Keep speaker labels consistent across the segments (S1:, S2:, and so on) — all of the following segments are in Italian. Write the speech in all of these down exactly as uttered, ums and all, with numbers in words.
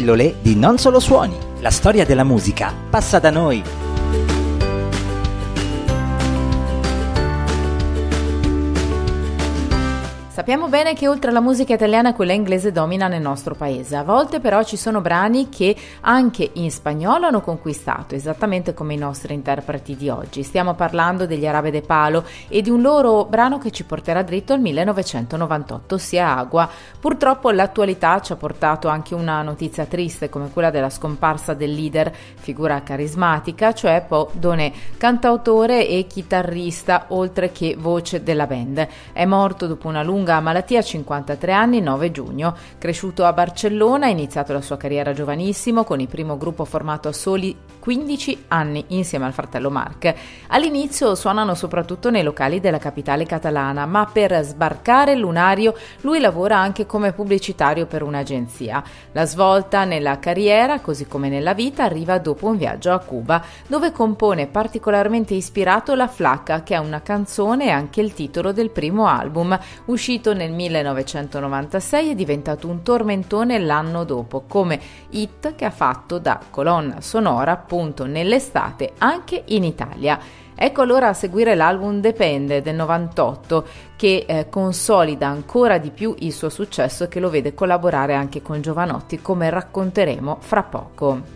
S1: pillole di Non Solo Suoni. La storia della musica passa da noi.
S2: Sappiamo bene che oltre alla musica italiana quella inglese domina nel nostro paese. A volte però ci sono brani che anche in spagnolo hanno conquistato, esattamente come i nostri interpreti di oggi. Stiamo parlando degli Jarabe de Palo e di un loro brano che ci porterà dritto al millenovecentonovantotto, ossia Agua. Purtroppo l'attualità ci ha portato anche una notizia triste come quella della scomparsa del leader, figura carismatica, cioè Pau Donné, cantautore e chitarrista oltre che voce della band. È morto dopo una lunga malattia a cinquantatré anni, nove giugno. Cresciuto a Barcellona, ha iniziato la sua carriera giovanissimo con il primo gruppo formato a soli quindici anni insieme al fratello Marc. All'inizio suonano soprattutto nei locali della capitale catalana, ma per sbarcare il lunario lui lavora anche come pubblicitario per un'agenzia. La svolta nella carriera, così come nella vita, arriva dopo un viaggio a Cuba, dove compone particolarmente ispirato La Flaca, che è una canzone e anche il titolo del primo album, uscito nel millenovecentonovantasei e diventato un tormentone l'anno dopo, come hit che ha fatto da colonna sonora appunto nell'estate anche in Italia. Ecco allora a seguire l'album Depende del novantotto, che eh, consolida ancora di più il suo successo e che lo vede collaborare anche con Jovanotti, come racconteremo fra poco.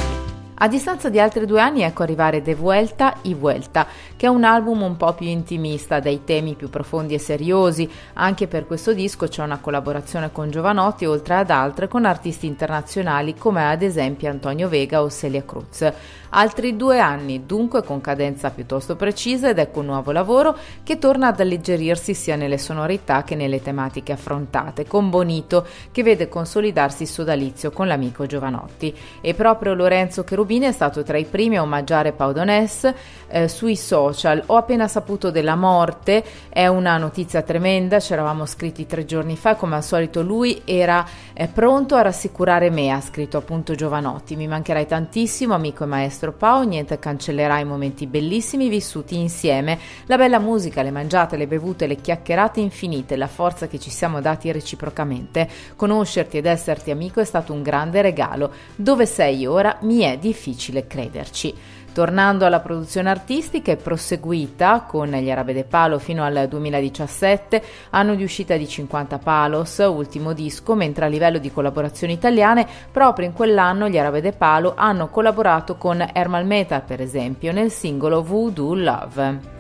S2: A distanza di altri due anni ecco arrivare De Vuelta y Vuelta, che è un album un po' più intimista, dai temi più profondi e seriosi. Anche per questo disco c'è una collaborazione con Jovanotti, oltre ad altre con artisti internazionali come ad esempio Antonio Vega o Celia Cruz. Altri due anni dunque con cadenza piuttosto precisa ed ecco un nuovo lavoro che torna ad alleggerirsi sia nelle sonorità che nelle tematiche affrontate, con Bonito che vede consolidarsi il sodalizio con l'amico Jovanotti. E proprio Lorenzo Cherubini è stato tra i primi a omaggiare Pau Donné eh, sui social. Ho appena saputo della morte, è una notizia tremenda, ci eravamo scritti tre giorni fa, come al solito lui era eh, pronto a rassicurare me, ha scritto appunto Jovanotti. Mi mancherai tantissimo, amico e maestro Pau, niente cancellerà i momenti bellissimi vissuti insieme, la bella musica, le mangiate, le bevute, le chiacchierate infinite, la forza che ci siamo dati reciprocamente. Conoscerti ed esserti amico è stato un grande regalo. Dove sei ora? Mi è difficile crederci. Tornando alla produzione artistica, è proseguita con gli Jarabe de Palo fino al duemiladiciassette, anno di uscita di cinquanta Palos, ultimo disco, mentre a livello di collaborazioni italiane, proprio in quell'anno gli Jarabe de Palo hanno collaborato con Ermal Meta, per esempio, nel singolo Voodoo Love.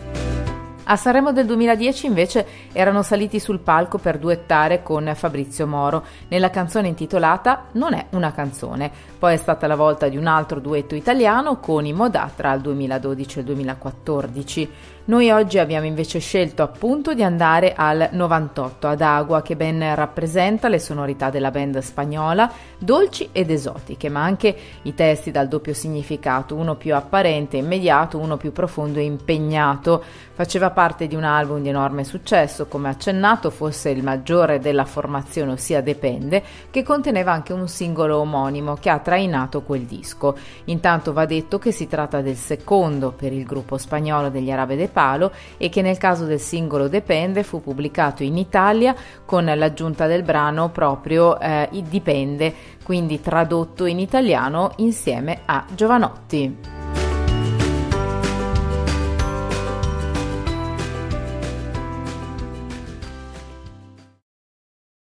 S2: A Sanremo del duemiladieci invece erano saliti sul palco per duettare con Fabrizio Moro nella canzone intitolata Non è una canzone. Poi è stata la volta di un altro duetto italiano con i Modà tra il duemiladodici e il duemilaquattordici. Noi oggi abbiamo invece scelto appunto di andare al novantotto, ad Agua, che ben rappresenta le sonorità della band spagnola, dolci ed esotiche, ma anche i testi dal doppio significato, uno più apparente e immediato, uno più profondo e impegnato. Faceva parte di un album di enorme successo, come accennato, forse il maggiore della formazione, ossia Depende, che conteneva anche un singolo omonimo che ha trainato quel disco. Intanto va detto che si tratta del secondo per il gruppo spagnolo degli Jarabe de Palo e che nel caso del singolo Depende fu pubblicato in Italia con l'aggiunta del brano proprio eh, Dipende, quindi tradotto in italiano insieme a Jovanotti.